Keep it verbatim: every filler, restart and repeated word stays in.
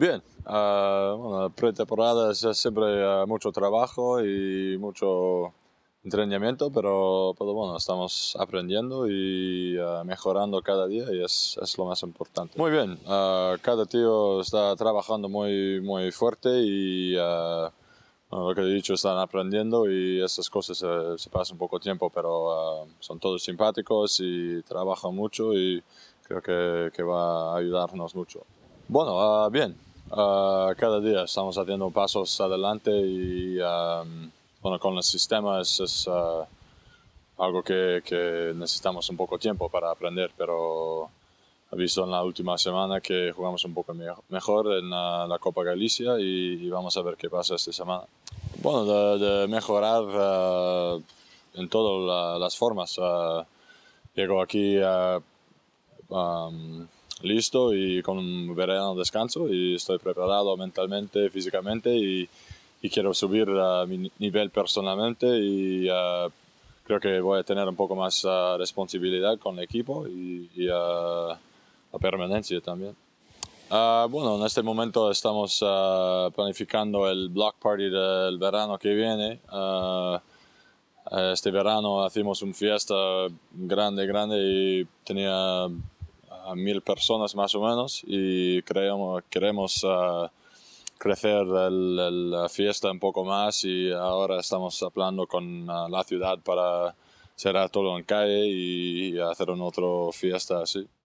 Bien, uh, bueno, la pretemporada es siempre uh, mucho trabajo y mucho entrenamiento, pero, pero bueno, estamos aprendiendo y uh, mejorando cada día y es, es lo más importante. Muy bien, uh, cada tío está trabajando muy, muy fuerte y uh, bueno, lo que he dicho, están aprendiendo y esas cosas se, se pasan un poco tiempo, pero uh, son todos simpáticos y trabajan mucho y creo que, que va a ayudarnos mucho. Bueno, uh, bien, uh, cada día estamos haciendo pasos adelante y um, bueno, con el sistema es, es uh, algo que, que necesitamos un poco de tiempo para aprender, pero he visto en la última semana que jugamos un poco me mejor en uh, la Copa Galicia y, y vamos a ver qué pasa esta semana. Bueno, de, de mejorar uh, en todas la, las formas. Uh, llego aquí uh, um, listo y con un verano descanso y estoy preparado mentalmente, físicamente y, y quiero subir a uh, mi nivel personalmente y uh, creo que voy a tener un poco más uh, responsabilidad con el equipo y, y uh, la permanencia también. Uh, bueno, en este momento estamos uh, planificando el block party del verano que viene. Uh, este verano hacemos una fiesta grande, grande y tenía a mil personas más o menos y creemos, queremos uh, crecer el, el, la fiesta un poco más y ahora estamos hablando con uh, la ciudad para cerrar todo en calle y, y hacer una otra fiesta así.